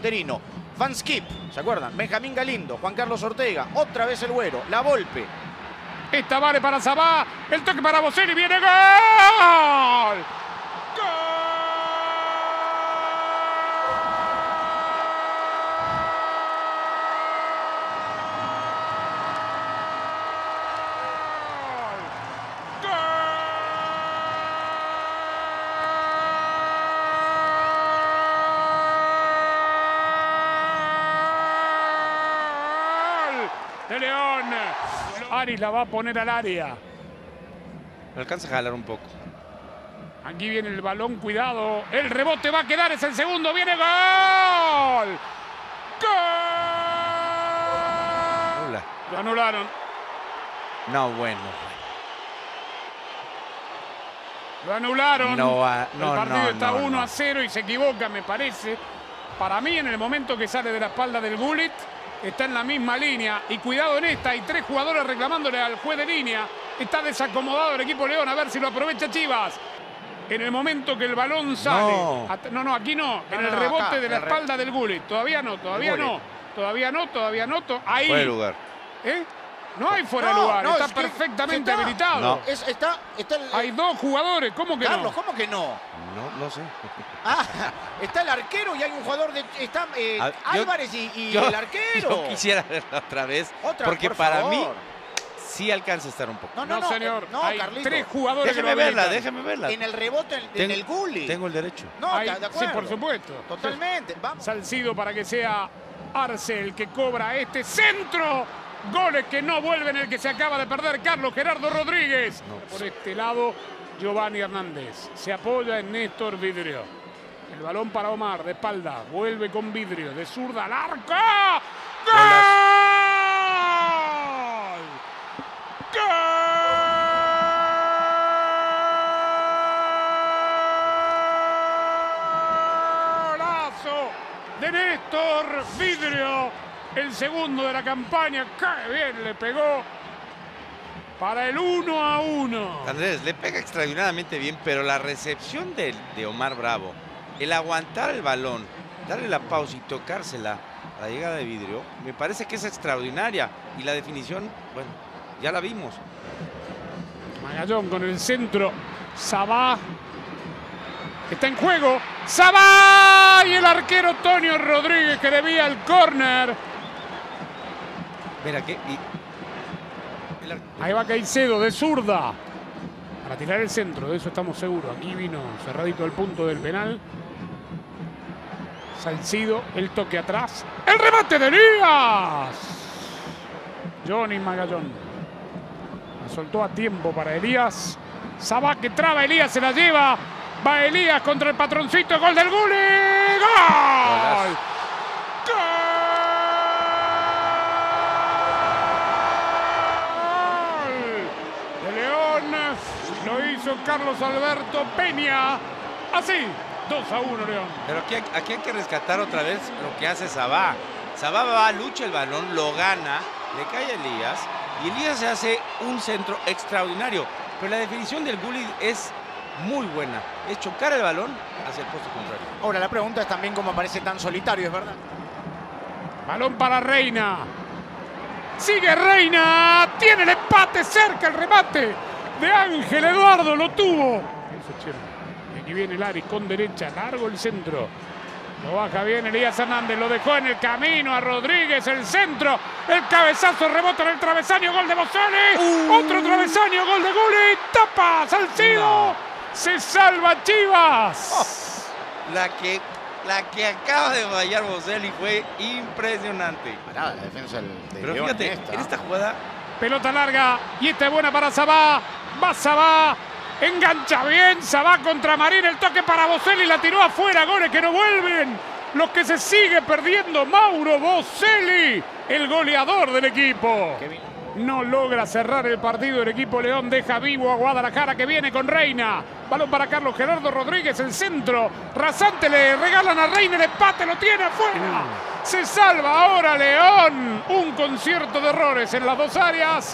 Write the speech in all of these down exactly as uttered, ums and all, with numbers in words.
Terino. Van Schip, ¿se acuerdan? Benjamín Galindo, Juan Carlos Ortega, otra vez el Güero, La Volpe. Esta vale para Sabá, el toque para Boselli, viene gol. ¡Gol! De León. Aris la va a poner al área. Me alcanza a jalar un poco. Aquí viene el balón, cuidado. El rebote va a quedar, es el segundo. Viene gol. ¡Gol! Hola. Lo anularon. No, bueno. Lo anularon. No, uh, no, el partido no, está no, uno no. a cero y se equivoca, me parece. Para mí, en el momento que sale de la espalda del Gullit, está en la misma línea. Y cuidado en esta, hay tres jugadores reclamándole al juez de línea. Está desacomodado el equipo León, a ver si lo aprovecha Chivas. En el momento que el balón sale. No, no, no, aquí no. No, en no, el no, rebote acá, de la el re... espalda del Gullit. Todavía no, todavía no. Todavía no, todavía no. To... Ahí. Fue el lugar. ¿Eh? No hay fuera de no, lugar, no, está es que perfectamente está, habilitado. No. Es, está, está el, Hay dos jugadores, ¿cómo que Carlos, no? ¿cómo que no? No, no sé. Ah, está el arquero y hay un jugador de... Está eh, Ah, yo- Álvarez y, y yo- el arquero. Yo quisiera verla otra vez. Otra, porque por para favor. mí sí alcanza a estar un poco. No, no, No, no, señor. eh, no, Hay Carlito. tres jugadores Déjeme que lo verla, habilitan. déjeme verla. En el rebote, en, en Tengo- el Gullit. Tengo el derecho. No, Hay- de sí, acuerdo. por supuesto. Totalmente. Vamos. Salcido para que sea Arce el que cobra este centro. Goles que no vuelven, el que se acaba de perder Carlos Gerardo Rodríguez. No. Por este lado, Giovanni Hernández. Se apoya en Néstor Vidrio. El balón para Omar, de espalda. Vuelve con Vidrio, de zurda al arco. ¡Gol! ¡Golazo de Néstor Vidrio! El segundo de la campaña. ¡Qué bien le pegó! Para el uno a uno. Andrés, le pega extraordinariamente bien, pero la recepción de, de Omar Bravo, el aguantar el balón, darle la pausa y tocársela a la llegada de Vidrio, me parece que es extraordinaria. Y la definición, bueno, ya la vimos. Magallón con el centro. Sabá. Está en juego. Sabá. Y el arquero Tonio Rodríguez que debía el córner. Mira que... Y, el ar- Ahí va Caicedo de zurda. Para tirar el centro, de eso estamos seguros. Aquí vino cerradito el punto del penal. Salcido, el toque atrás. ¡El remate de Elías! Johnny Magallón. La soltó a tiempo para Elías. Sabá que traba, Elías se la lleva. Va Elías contra el patroncito. Gol del Gullit. ¡Gol! ¡Gol! De León. Lo hizo Carlos Alberto Peña. Así. dos a uno León. Pero aquí, aquí hay que rescatar otra vez lo que hace Sabá. Sabá va, lucha el balón, lo gana, le cae a Elías y Elías se hace un centro extraordinario. Pero la definición del Gullit es muy buena. Es chocar el balón hacia el poste contrario. Ahora, la pregunta es también cómo aparece tan solitario, ¿es verdad? Balón para Reina. Sigue Reina. Tiene el empate cerca, el remate de Ángel Eduardo. Lo tuvo. Eso, Chema. Y aquí viene Laris con derecha. Largo el centro. Lo baja bien Elías Hernández. Lo dejó en el camino a Rodríguez. El centro. El cabezazo. Rebota en el travesaño. Gol de Boselli. Uh. Otro travesaño. Gol de Gullit. Tapa. Salcido. No. Se salva Chivas. Oh, la, que, la que acaba de fallar Boselli fue impresionante. Pará, la defensa del de Pero León fíjate, en esta. en esta jugada... Pelota larga y esta es buena para Sabá. Va Sabá. Engancha bien. Sabá contra Marín. El toque para Boselli. La tiró afuera. Goles que no vuelven. Los que se sigue perdiendo. Mauro Boselli. El goleador del equipo. Qué bien. No logra cerrar el partido. El equipo León deja vivo a Guadalajara que viene con Reina. Balón para Carlos Gerardo Rodríguez. El centro. Rasante le regalan a Reina el empate. Lo tiene afuera. Se salva ahora León. Un concierto de errores en las dos áreas.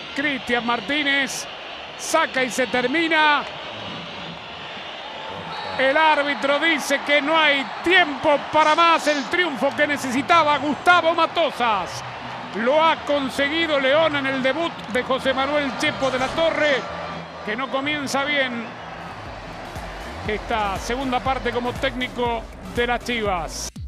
Cristian Martínez saca y se termina. El árbitro dice que no hay tiempo para más. El triunfo que necesitaba Gustavo Matosas lo ha conseguido León en el debut de José Manuel Chepo de la Torre, que no comienza bien esta segunda parte como técnico de las Chivas.